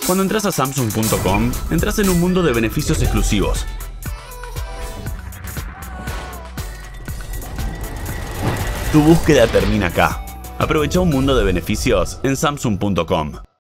Cuando entras a Samsung.com, entras en un mundo de beneficios exclusivos. Tu búsqueda termina acá. Aprovecha un mundo de beneficios en Samsung.com.